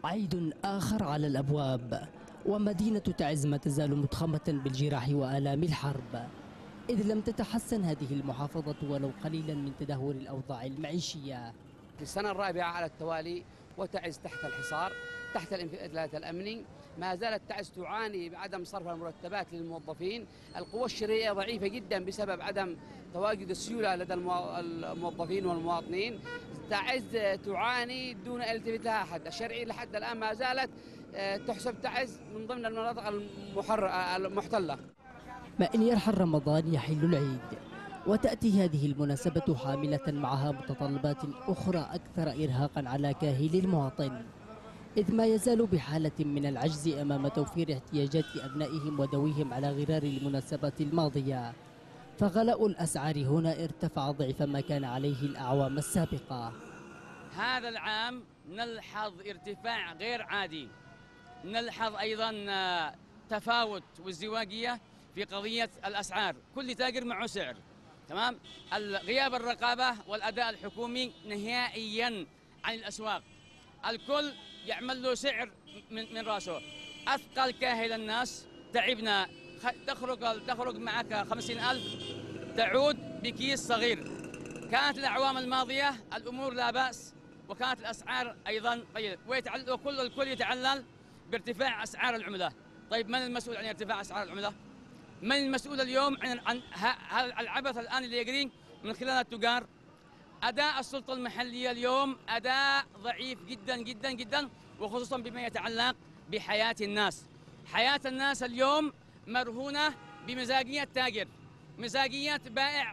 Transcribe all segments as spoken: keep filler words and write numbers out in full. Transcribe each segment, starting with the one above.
عيد آخر على الأبواب، ومدينة تعز ما تزال متخمة بالجراح وآلام الحرب، إذ لم تتحسن هذه المحافظة ولو قليلا من تدهور الأوضاع المعيشية. في السنة الرابعة على التوالي وتعز تحت الحصار، تحت الانفلات الأمني. ما زالت تعز تعاني بعدم صرف المرتبات للموظفين، القوى الشرائية ضعيفة جدا بسبب عدم تواجد السيولة لدى الموظفين والمواطنين. تعز تعاني دون أن يلتفت لها أحد، الشرعية لحد الآن ما زالت تحسب تعز من ضمن المناطق المحتلة. ما إن يرحل رمضان يحل العيد، وتأتي هذه المناسبة حاملة معها متطلبات أخرى أكثر إرهاقا على كاهل المواطن، إذ ما يزال بحالة من العجز أمام توفير احتياجات أبنائهم وذويهم على غرار المناسبات الماضية. فغلاء الأسعار هنا ارتفع ضعف ما كان عليه الأعوام السابقة. هذا العام نلحظ ارتفاع غير عادي، نلحظ أيضا تفاوت وازدواجية في قضية الأسعار، كل تاجر معه سعر، تمام؟ غياب الرقابة والأداء الحكومي نهائيا عن الأسواق، الكل يعمل له سعر من, من راسه. أثقل كاهل الناس، تعبنا، تخرج تخرج معك خمسين ألف تعود بكيس صغير. كانت الأعوام الماضية الأمور لا بأس وكانت الأسعار أيضا قليلة، وكل الكل يتعلل بارتفاع أسعار العملة. طيب من المسؤول عن ارتفاع أسعار العملة؟ من المسؤول اليوم عن عن العبث الآن اللي يجري من خلال التجار؟ أداء السلطة المحلية اليوم أداء ضعيف جدا جدا جدا، وخصوصا بما يتعلق بحياة الناس. حياة الناس اليوم مرهونة بمزاجية تاجر، مزاجية بائع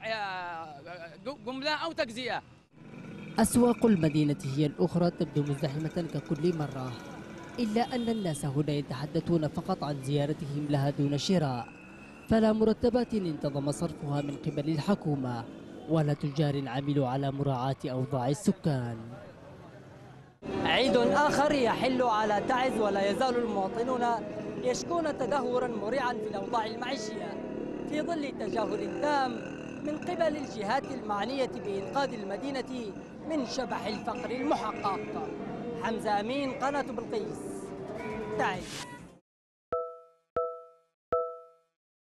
جملة أو تجزئة. أسواق المدينة هي الأخرى تبدو مزدحمة ككل مرة، إلا أن الناس هنا يتحدثون فقط عن زيارتهم لها دون شراء، فلا مرتبات انتظم صرفها من قبل الحكومة ولا تجار عملوا على مراعاة أوضاع السكان. عيد آخر يحل على تعز، ولا يزال المواطنون يشكون تدهورا مريعا في الأوضاع المعيشية في ظل تجاهل تام من قبل الجهات المعنية بإنقاذ المدينة من شبح الفقر المحقق. حمزة أمين، قناة بلقيس، تعز.